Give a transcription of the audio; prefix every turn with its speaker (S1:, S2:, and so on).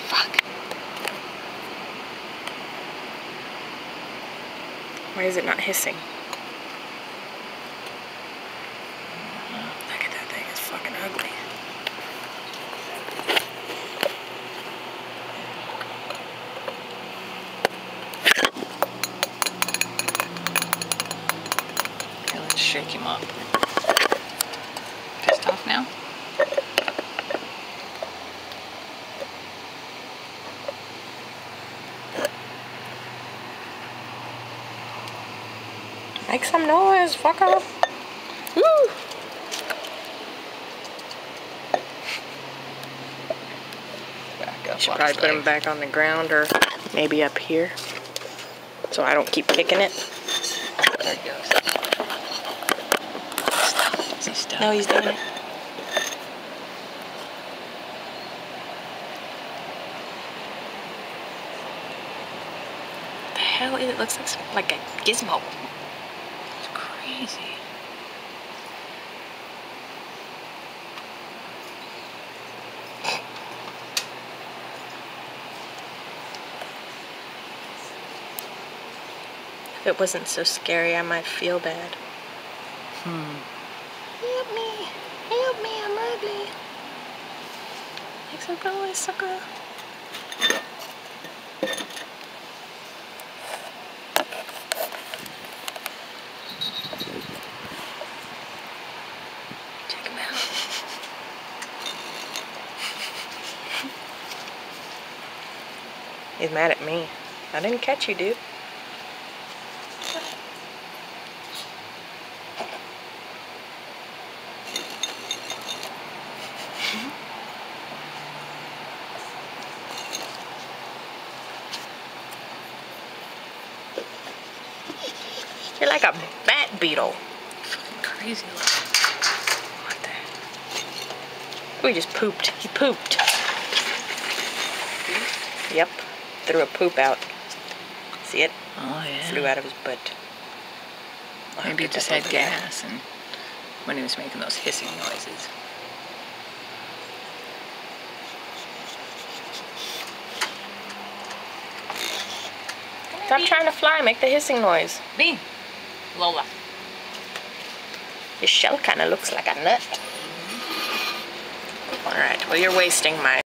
S1: Fuck.
S2: Why is it not hissing? Look at that thing, it's fucking ugly.
S1: Okay, let's shake him up. Pissed off now?
S2: Make some noise, fucker. Woo!
S1: Back up.
S2: Should probably put him back on the ground or maybe up here so I don't keep kicking it.
S1: There he goes. Stop. Is he stuck?
S2: No, he's doing it. The hell is it? Looks like a gizmo.
S1: It's crazy.
S2: If it wasn't so scary, I might feel bad. Help me. Help me, I'm ugly. Make some noise, sucker. Check him out. He's mad at me. I didn't catch you, dude. You're like a bat beetle.
S1: Fucking crazy looking.
S2: What the? Oh, he just pooped. He pooped. Yep. Threw a poop out. See it?
S1: Oh, yeah.
S2: Flew out of his butt.
S1: Maybe it just had gas and when he was making those hissing noises.
S2: Stop trying to fly. Make the hissing noise.
S1: Bean. Lola.
S2: His shell kind of looks like a nut. Alright, well, you're wasting my